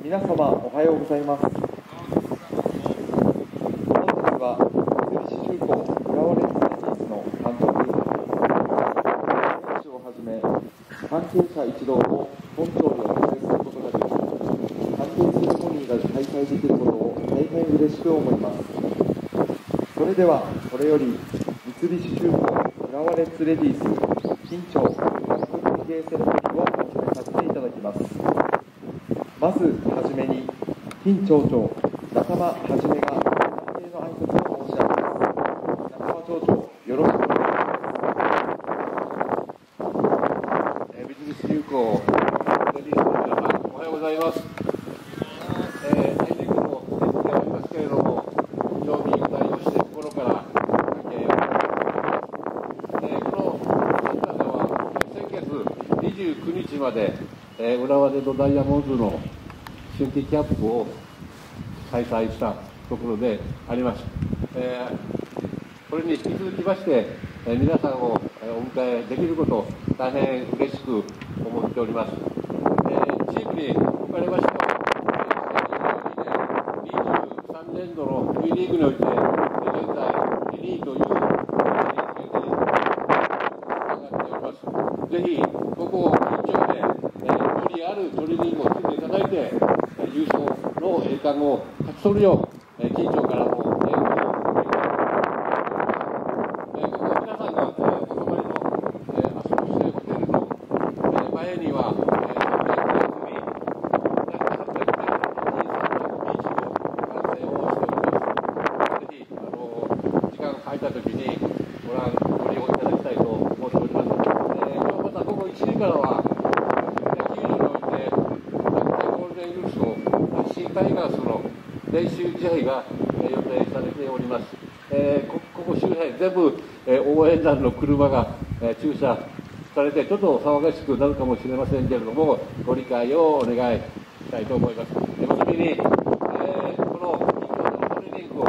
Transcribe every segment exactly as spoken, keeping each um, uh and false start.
皆様おはようございます。本日は三菱重工浦和レンズレディースの監督、選手をはじめ関係者一同と本庁にお伝えすることができ、関係セレモニーが開催できることを大変嬉しく思います。それではこれより三菱重工浦和レンズレディース金庁監督儀礼セレモニーを始めさせていただきます。まずはじめに金町長中間はじめが関係の挨拶を申し上げます。中間町長、よろしくお願いします。 えー、三菱重工レディースの皆さん、おはようございます。えー、あいにくの天気がありますけれども、非常に期待をして心から関係をいただきます。えー、この新潟は先月にじゅうくにちまで、えー、浦和レッドダイヤモンドの春季キャンプを開催したところであります。えー、これに引き続きまして、えー、皆さんをお迎えできることを大変嬉しく思っております。えー、チームにおかれましては、にじゅうさんねんどの V リーグにおいて、現在にいという成績に上がっております。ぜひ、ここを緊張で、えー、無理あるトレーニングをしていただいて、優勝の栄冠を勝ち取るよう、えー、緊張からも援護をお願いします。えー、ここ皆さんが、えー、お泊まりの、えー、アスロシェホテルの、えー、前には、えー、さんびゃくメートルに、約さんびゃくメートルのにじゅうさんのビーチを完成をしております。ぜひ、あのー、時間が空いたときにご覧、ご利用いただきたいと思っております。えー、今日また午後いちじからは、タイガースの練習試合が、えー、予定されております。えー、こ, ここ周辺全部、えー、応援団の車が、えー、駐車されてちょっと騒がしくなるかもしれませんけれども、ご理解をお願いしたいと思います。えー、まずに、えー、この緊急のトレーニングを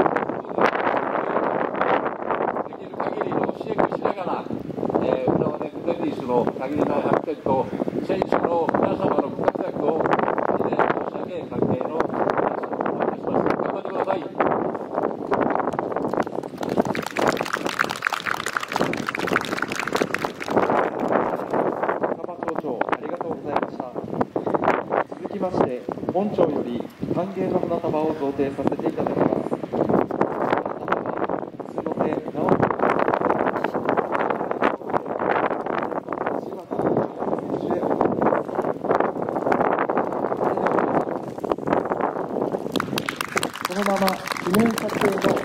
できる限りの支援をしながら、えー、浦和レッズレディースの限りない発展と選手の皆様のご活躍を関係の話をお願いします。頑張ってください。 中間町長、ありがとうございました。続きまして、本庁より歓迎の花束を贈呈させていただきます。そのまま記念撮影の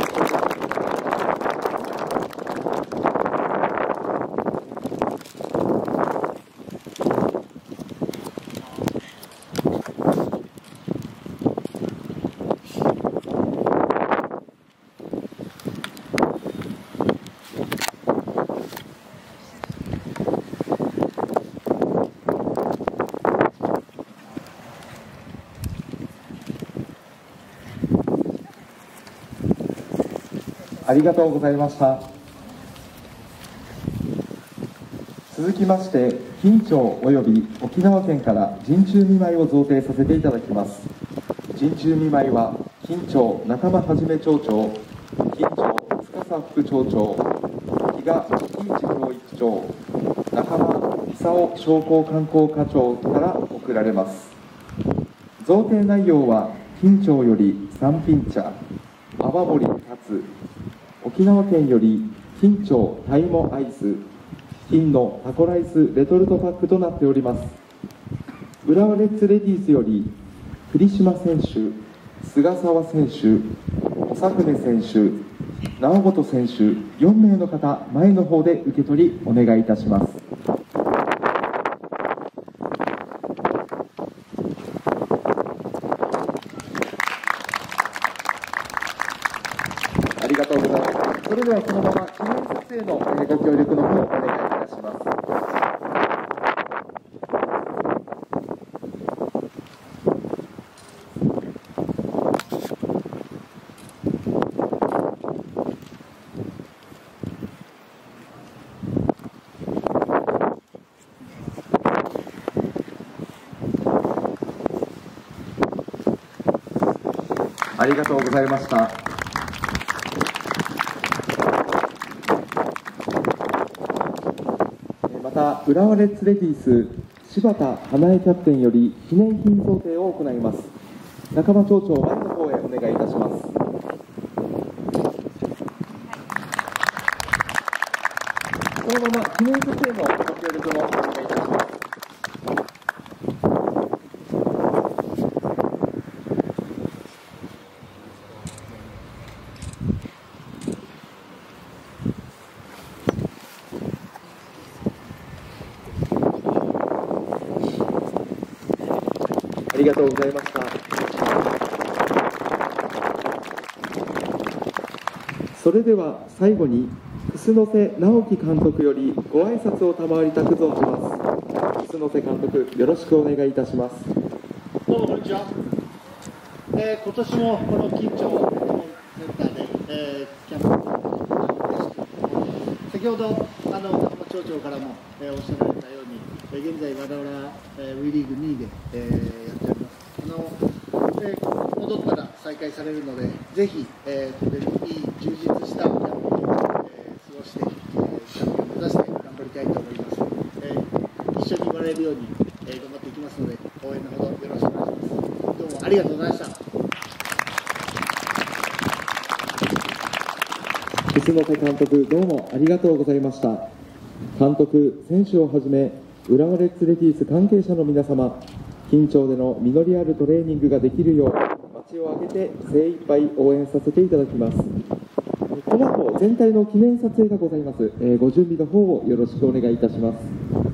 ありがとうございました。続きまして、金町および沖縄県から陣中見舞いを贈呈させていただきます。陣中見舞いは、金町中間はじめ町長、金町司副町長、比嘉喜一教育長、中間勲商工観光課長から贈られます。贈呈内容は、金町より三品茶、泡盛立つ、沖縄県より金町タイモアイス、金のタコライスレトルトパックとなっております。浦和レッズレディースより栗島選手、菅沢選手、長船選手、直本選手よんめいの方、前の方で受け取りお願いいたします。ありがとうございます。それではそのまま記念撮影のご協力の方お願いいたします。 ありがとうございました。また、浦和レッズレディース柴田花江キャプテンより記念品贈呈を行います。仲間町長、前の方へお願いいたします。そのまま記念撮影のご協力もお願いいたします。ありがとうございました。それでは最後に楠瀬直樹監督よりご挨拶を賜りたく存じます。楠瀬監督、よろしくお願いいたします。 どうもこんにちは。えー、今年もこの近町センターで、えー、キャンプを先ほどあの仲間町長からも、えー、おっしゃられたように、えー、現在我々、えー、ウィリーグにいで、えー、やっております。あの、えー、戻ったら再開されるので、ぜひ、えー、これにいい充実したキャンプを、えー、過ごして、えー、チャンピオンを目指して頑張りたいと思います。えー、一緒に笑えるように、えー、頑張っていきますので、応援のほどよろしくお願いします。どうもありがとうございました。 楠瀬監督、どうもありがとうございました。監督、選手をはじめ浦和レッズレディース関係者の皆様、近町での実りあるトレーニングができるよう町を挙げて精一杯応援させていただきます。この後全体の記念撮影がございます。えー、ご準備の方をよろしくお願いいたします。